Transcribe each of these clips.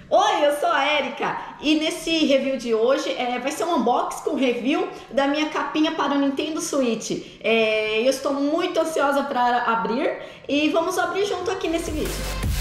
Oi, eu sou a Erika e nesse review de hoje vai ser um unboxing com review da minha capinha para o Nintendo Switch. Eu estou muito ansiosa para abrir e vamos abrir junto aqui nesse vídeo.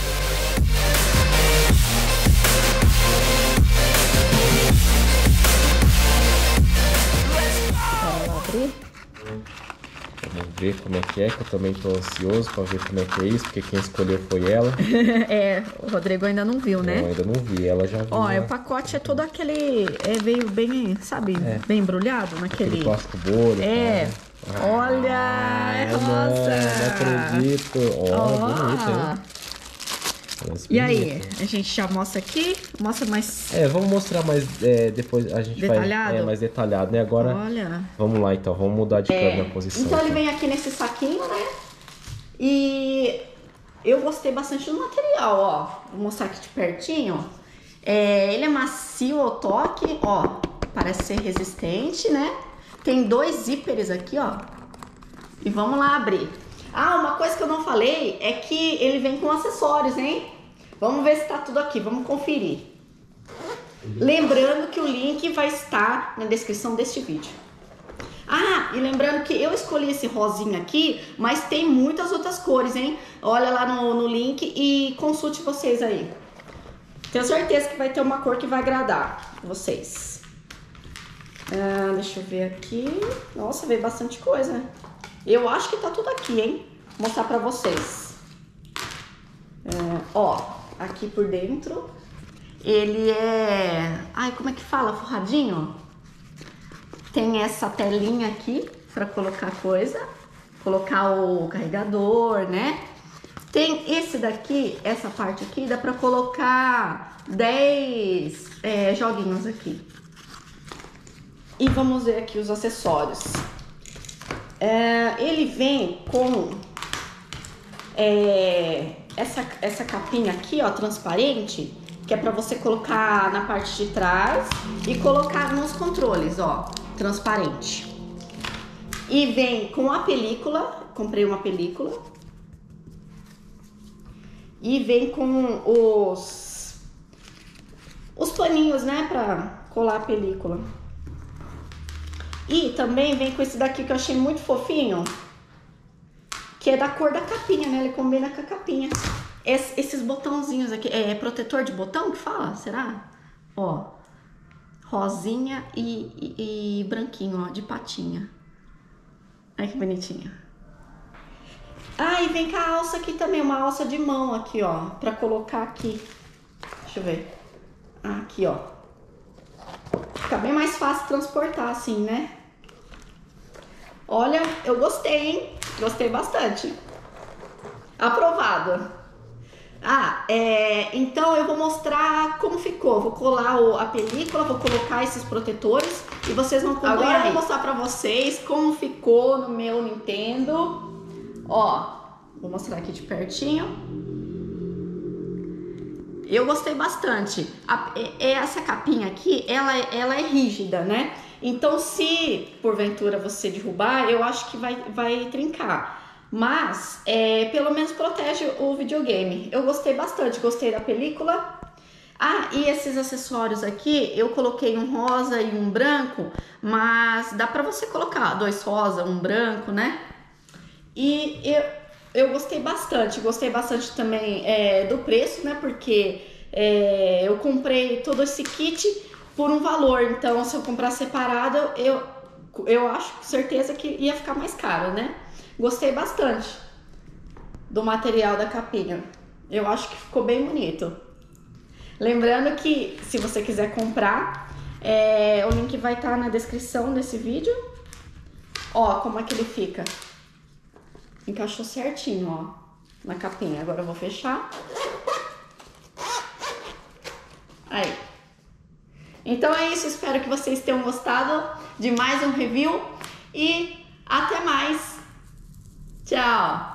Vamos abrir. Vamos ver como é que eu também tô ansioso pra ver como é que é isso, porque quem escolheu foi ela. O Rodrigo ainda não viu, né? Eu ainda não vi, ela já viu. Ó, o pacote é todo aquele, veio bem, sabe, bem embrulhado naquele... Aquele plástico bolha. Olha, é rosa. Não acredito. Ó, bonito, hein? E aí, a gente já mostra aqui, mostra mais... vamos mostrar mais, depois a gente detalhado? vai mais detalhado, né? Agora, olha, vamos lá então, vamos mudar de câmera a posição. Então ele vem aqui nesse saquinho, né? E eu gostei bastante do material, ó. Vou mostrar aqui de pertinho. Ele é macio ao toque, ó. Parece ser resistente, né? Tem dois zíperes aqui, ó. E vamos lá abrir. Ah, uma coisa que eu não falei é que ele vem com acessórios, hein? Vamos ver se tá tudo aqui, vamos conferir. Lembrando que o link vai estar na descrição deste vídeo. Ah, e lembrando que eu escolhi esse rosinha aqui, mas tem muitas outras cores, hein? Olha lá no link e consulte vocês aí. Tenho certeza que vai ter uma cor que vai agradar vocês. Deixa eu ver aqui. Nossa, veio bastante coisa. Eu acho que tá tudo aqui, hein? Vou mostrar pra vocês. Ó, aqui por dentro. Ele é... Ai, como é que fala? Forradinho? Tem essa telinha aqui pra colocar coisa. Colocar o carregador, né? Tem esse daqui, essa parte aqui, dá pra colocar 10 joguinhos aqui. E vamos ver aqui os acessórios. Ele vem com essa capinha aqui, ó, transparente, que é pra você colocar na parte de trás e colocar nos controles, ó, transparente. E vem com a película, comprei uma película. E vem com os paninhos, né, pra colar a película. E também vem com esse daqui que eu achei muito fofinho, que é da cor da capinha, né? Ele combina com a capinha. Esses botãozinhos aqui, é protetor de botão que fala? Será? Ó, rosinha e branquinho, ó, de patinha. Olha que bonitinho. Ah, e vem com a alça aqui também, uma alça de mão aqui, ó, pra colocar aqui. Deixa eu ver. Aqui, ó. Fica bem mais fácil transportar assim, né? Olha, eu gostei, hein? Gostei bastante. Aprovado. Então eu vou mostrar como ficou. Vou colar a película, vou colocar esses protetores e vocês vão acompanhar. Agora eu vou mostrar pra vocês como ficou no meu Nintendo. Ó, vou mostrar aqui de pertinho. Eu gostei bastante. Essa capinha aqui, ela é rígida, né? Então, se porventura você derrubar, eu acho que vai trincar. Mas, pelo menos protege o videogame. Eu gostei bastante, gostei da película. Ah, e esses acessórios aqui, eu coloquei um rosa e um branco, mas dá pra você colocar dois rosa, um branco, né? E eu gostei bastante também do preço, né? Porque eu comprei todo esse kit por um valor. Então, se eu comprar separado, eu acho com certeza que ia ficar mais caro, né? Gostei bastante do material da capinha. Eu acho que ficou bem bonito. Lembrando que se você quiser comprar, o link vai estar na descrição desse vídeo. Ó, como é que ele fica. Encaixou certinho, ó, na capinha. Agora eu vou fechar. Aí. Então é isso, espero que vocês tenham gostado de mais um review e até mais. Tchau!